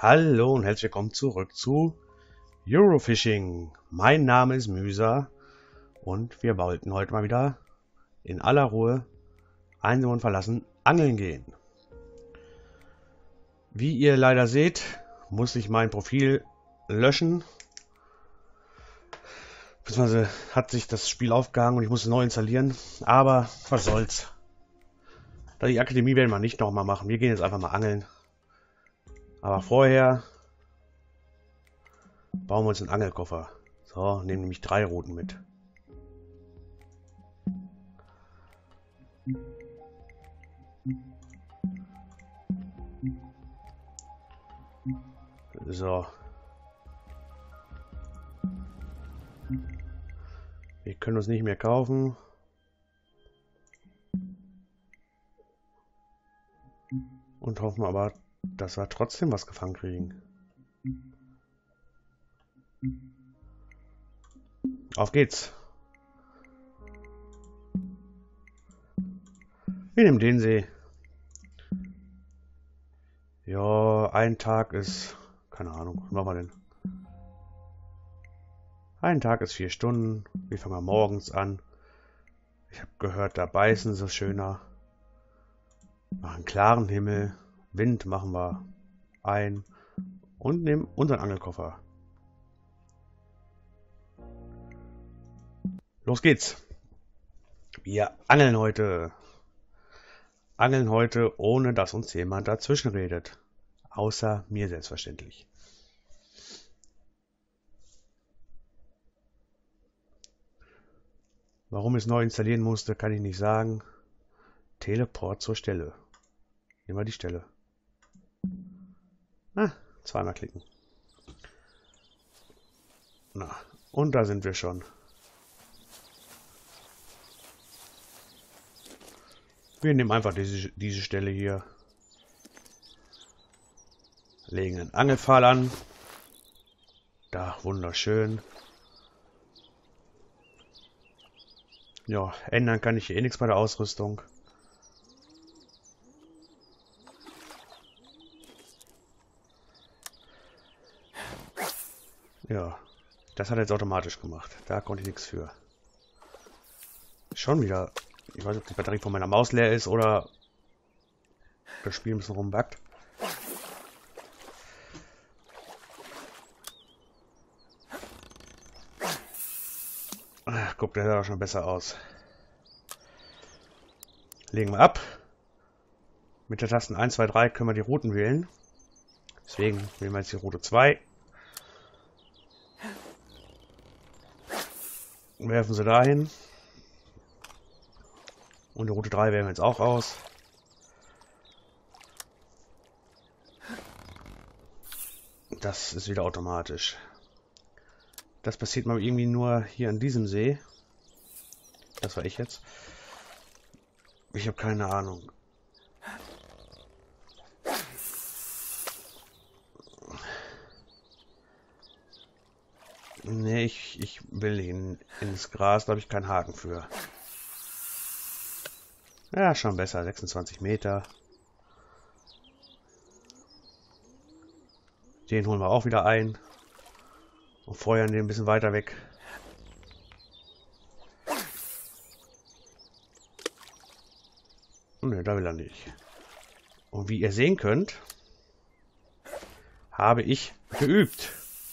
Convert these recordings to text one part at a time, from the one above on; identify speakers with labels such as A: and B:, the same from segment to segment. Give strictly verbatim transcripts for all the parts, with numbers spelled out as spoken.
A: Hallo und herzlich willkommen zurück zu Eurofishing. Mein Name ist Müsa und wir wollten heute mal wieder in aller Ruhe, einsam und verlassen, angeln gehen. Wie ihr leider seht, muss ich mein Profil löschen. Beziehungsweise hat sich das Spiel aufgehangen und ich muss es neu installieren. Aber was soll's. Die Akademie werden wir nicht nochmal machen. Wir gehen jetzt einfach mal angeln. Aber vorher bauen wir uns einen Angelkoffer. So, nehmen nämlich drei Routen mit. So. Wir können uns nicht mehr kaufen. Und hoffen aber, dass wir trotzdem was gefangen kriegen. Auf geht's. Wir nehmen den See. Ja, ein Tag ist... Keine Ahnung, was machen wir denn? Ein Tag ist vier Stunden. Wir fangen mal morgens an. Ich habe gehört, da beißen sie schöner. Machen klaren Himmel. Wind machen wir ein. Und nehmen unseren Angelkoffer. Los geht's. Wir angeln heute. Angeln heute, ohne dass uns jemand dazwischen redet. Außer mir selbstverständlich. Warum ich es neu installieren musste, kann ich nicht sagen. Teleport zur Stelle. Nehmen wir die Stelle. Na, zweimal klicken. Na, und da sind wir schon. Wir nehmen einfach diese, diese Stelle hier. Legen einen Angelpfahl an. Da, wunderschön. Ja, ändern kann ich hier eh nichts bei der Ausrüstung. Ja, das hat er jetzt automatisch gemacht. Da konnte ich nichts für. Schon wieder. Ich weiß nicht, ob die Batterie von meiner Maus leer ist oder das Spiel ein bisschen rumbackt. Ach, guck, der sah doch schon besser aus. Legen wir ab. Mit der Tasten eins, zwei, drei können wir die Routen wählen. Deswegen wählen wir jetzt die Route zwei. Werfen sie dahin. Und die Route drei wählen wir jetzt auch aus. Das ist wieder automatisch. Das passiert mal irgendwie nur hier an diesem See. Das war ich jetzt. Ich habe keine Ahnung. Nee, ich, ich will ihn ins Gras, da habe ich keinen Haken für. Ja, schon besser. sechsundzwanzig Meter. Den holen wir auch wieder ein. Und feuern den ein bisschen weiter weg. Ne, da will er nicht. Und wie ihr sehen könnt, habe ich geübt.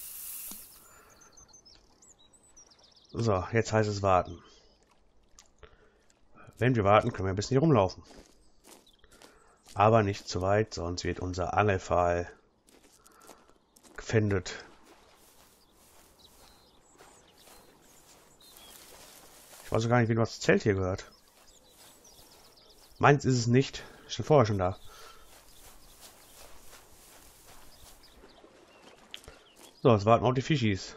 A: So, jetzt heißt es warten. Wenn wir warten, können wir ein bisschen hier rumlaufen. Aber nicht zu weit, sonst wird unser Angelpfahl gefändet. Ich weiß gar nicht, wie du das Zelt hier gehört. Meins ist es nicht. Ich stand vorher schon da. So, jetzt warten auch die Fischis.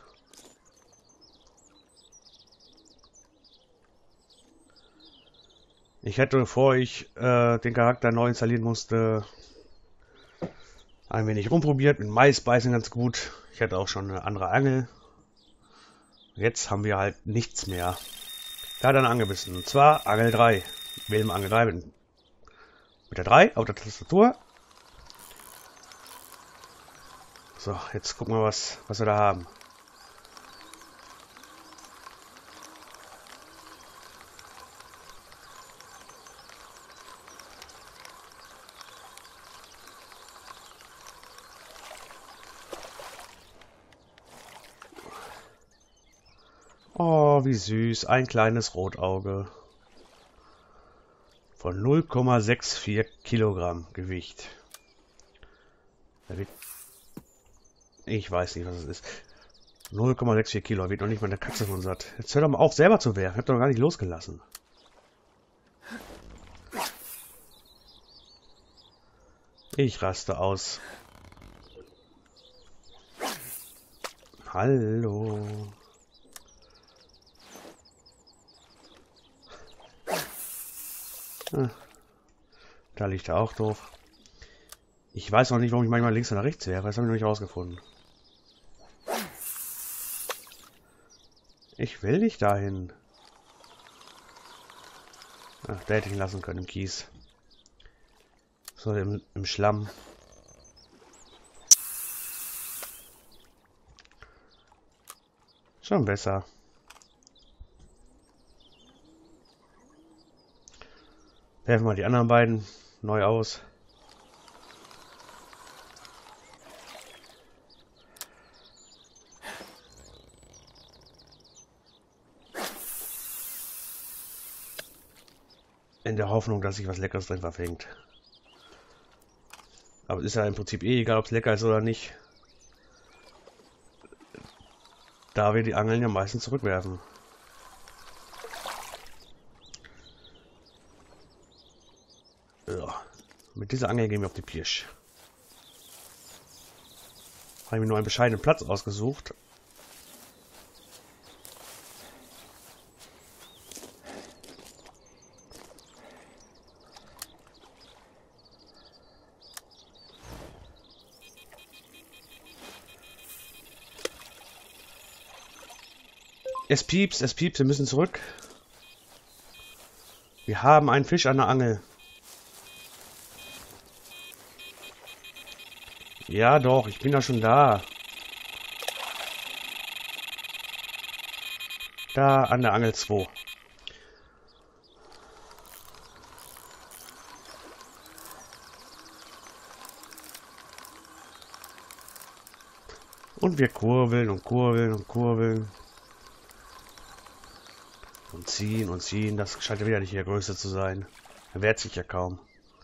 A: Ich hätte, bevor ich äh, den Charakter neu installieren musste, ein wenig rumprobiert. Mit Mais beißen ganz gut. Ich hatte auch schon eine andere Angel. Jetzt haben wir halt nichts mehr. Da hat er angebissen. Und zwar Angel drei. Wählen wir Angel drei mit, mit der drei auf der Tastatur. So, jetzt gucken wir, was, was wir da haben. Oh, wie süß. Ein kleines Rotauge. Von null Komma vierundsechzig Kilogramm Gewicht. Ich weiß nicht, was es ist. null Komma vierundsechzig Kilo. Wird noch nicht mal eine Katze von satt. Jetzt hör doch mal auf, selber zu werfen. Ich hab doch noch gar nicht losgelassen. Ich raste aus. Hallo. Ah, da liegt er auch doof. Ich weiß noch nicht, warum ich manchmal links oder rechts werfe. Das habe ich noch nicht rausgefunden. Ich will nicht dahin. Ach, da hätte ich ihn lassen können im Kies. So, im, im Schlamm. Schon besser. Werfen wir die anderen beiden neu aus. In der Hoffnung, dass sich was Leckeres drin verfängt. Aber ist ja im Prinzip eh egal, ob es lecker ist oder nicht. Da wir die Angeln ja meistens zurückwerfen. Ja. Mit dieser Angel gehen wir auf die Pirsch. Habe ich mir nur einen bescheidenen Platz ausgesucht. Es piepst, es piepst, wir müssen zurück. Wir haben einen Fisch an der Angel. Ja doch, ich bin ja schon da. Da an der Angel zwei. Und wir kurbeln und kurbeln und kurbeln. Und ziehen und ziehen. Das scheint ja wieder nicht der Größte zu sein. Er wehrt sich ja kaum.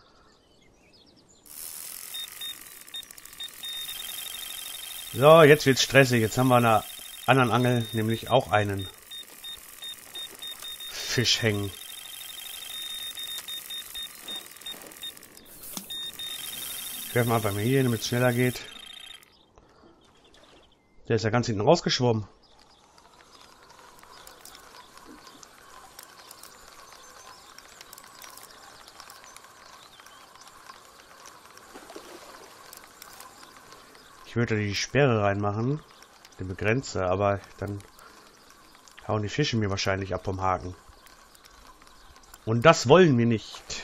A: So, jetzt wird's stressig. Jetzt haben wir an einer anderen Angel nämlich auch einen Fisch hängen. Ich werfe mal bei mir hier, damit es schneller geht. Der ist ja ganz hinten rausgeschwommen. Ich würde die Sperre reinmachen, den Begrenzer, aber dann hauen die Fische mir wahrscheinlich ab vom Haken. Und das wollen wir nicht.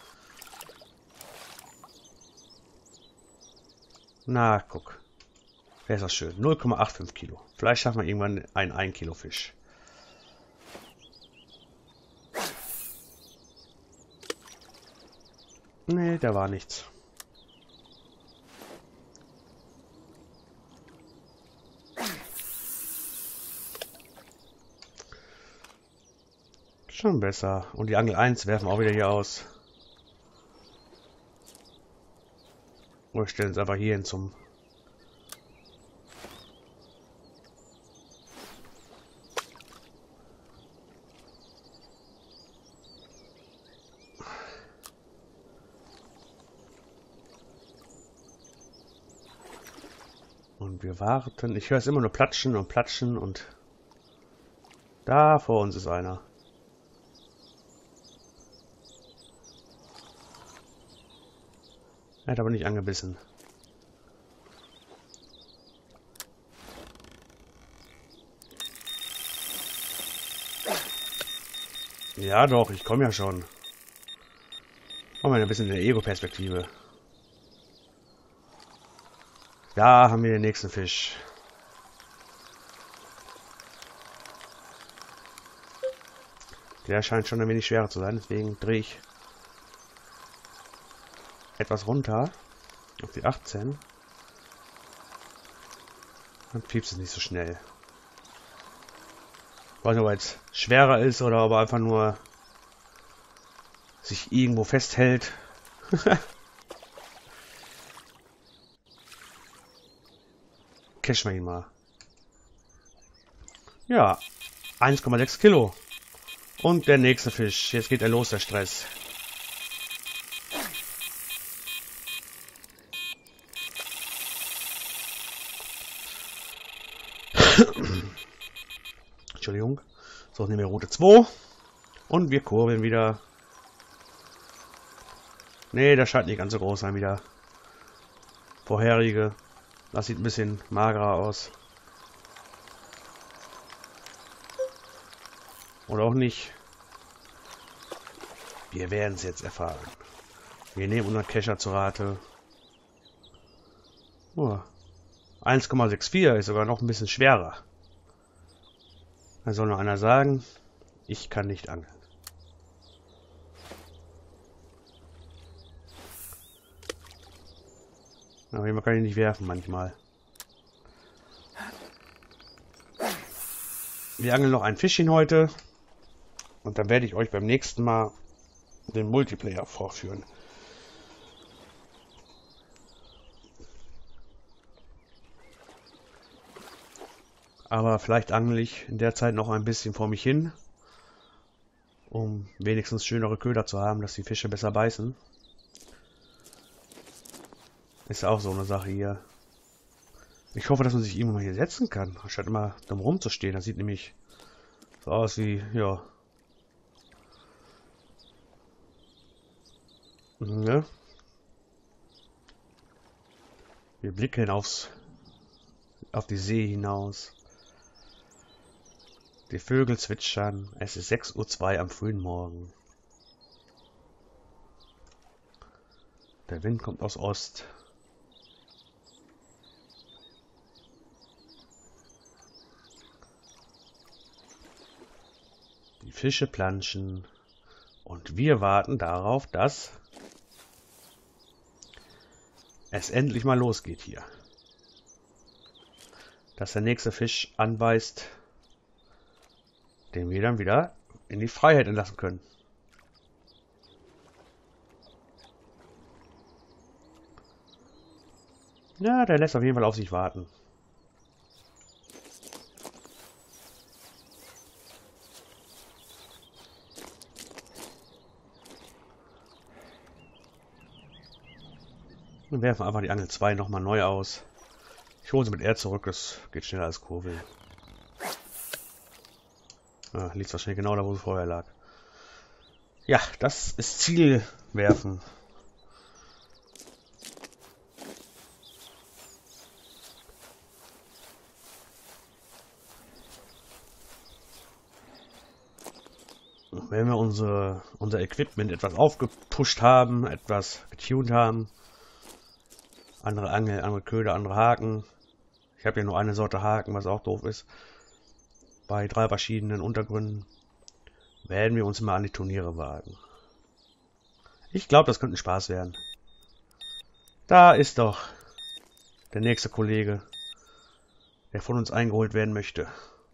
A: Na, guck. Wer ist das schön? null Komma fünfundachtzig Kilo. Vielleicht schaffen wir irgendwann einen ein Kilo Fisch. Nee, da war nichts. Schon besser. Und die Angel eins werfen auch wieder hier aus. Oder stellen es einfach hier hin zum... Und wir warten. Ich höre es immer nur platschen und platschen und... Da vor uns ist einer. Er hat aber nicht angebissen. Ja doch, ich komme ja schon. Machen wir ein bisschen in der Ego-Perspektive. Da haben wir den nächsten Fisch. Der scheint schon ein wenig schwerer zu sein, deswegen drehe ich etwas runter auf die achtzehn. Dann piepst es nicht so schnell. Ich weiß nicht, ob er jetzt schwerer ist oder ob er einfach nur sich irgendwo festhält. Cashen wir ihn mal. Ja, eins Komma sechs Kilo. Und der nächste Fisch. Jetzt geht er los, der Stress. Entschuldigung. So, nehmen wir Route zwei. Und wir kurbeln wieder. Nee, das scheint nicht ganz so groß sein wieder. Vorherige. Das sieht ein bisschen magerer aus. Oder auch nicht. Wir werden es jetzt erfahren. Wir nehmen unseren Kescher zur Rate. Oh. eins Komma vierundsechzig ist sogar noch ein bisschen schwerer. Da soll noch einer sagen, ich kann nicht angeln. Aber man kann ihn nicht werfen manchmal. Wir angeln noch ein Fischchen heute. Und dann werde ich euch beim nächsten Mal den Multiplayer vorführen. Aber vielleicht angle ich in der Zeit noch ein bisschen vor mich hin, um wenigstens schönere Köder zu haben, dass die Fische besser beißen. Ist auch so eine Sache hier. Ich hoffe, dass man sich irgendwann mal hier setzen kann, anstatt immer dumm rumzustehen. Das sieht nämlich so aus wie, ja. Ne? Wir blicken aufs, auf die See hinaus. Die Vögel zwitschern. Es ist sechs Uhr zwei am frühen Morgen. Der Wind kommt aus Ost. Die Fische planschen. Und wir warten darauf, dass es endlich mal losgeht hier. Dass der nächste Fisch anbeißt, den wir dann wieder in die Freiheit entlassen können. Ja, der lässt auf jeden Fall auf sich warten. Wir werfen einfach die Angel zwei nochmal neu aus. Ich hole sie mit R zurück, das geht schneller als Kurbeln. Ah, liegt wahrscheinlich genau da, wo sie vorher lag. Ja, das ist Zielwerfen. Wenn wir unsere, unser Equipment etwas aufgepusht haben, etwas getuned haben, andere Angel, andere Köder, andere Haken. Ich habe ja nur eine Sorte Haken, was auch doof ist. Bei drei verschiedenen Untergründen werden wir uns mal an die Turniere wagen. Ich glaube, das könnte ein Spaß werden. Da ist doch der nächste Kollege, der von uns eingeholt werden möchte.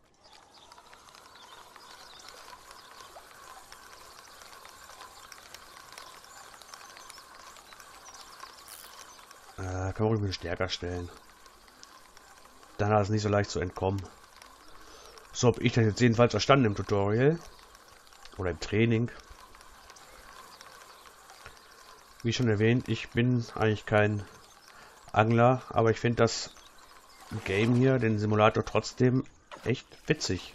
A: Äh, kann man ruhig ein bisschen stärker stellen. Dann hat es nicht so leicht zu entkommen. So habe ich das jetzt jedenfalls verstanden im Tutorial. Oder im Training. Wie schon erwähnt, ich bin eigentlich kein Angler, aber ich finde das Game hier, den Simulator, trotzdem echt witzig.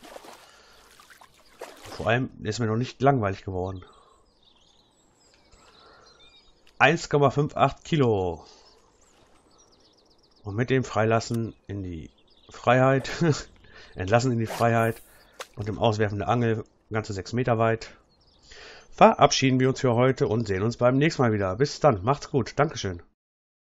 A: Vor allem ist mir noch nicht langweilig geworden. eins Komma achtundfünfzig Kilo. Und mit dem Freilassen in die Freiheit, entlassen in die Freiheit und dem Auswerfen der Angel, ganze sechs Meter weit, verabschieden wir uns für heute und sehen uns beim nächsten Mal wieder. Bis dann, macht's gut, Dankeschön.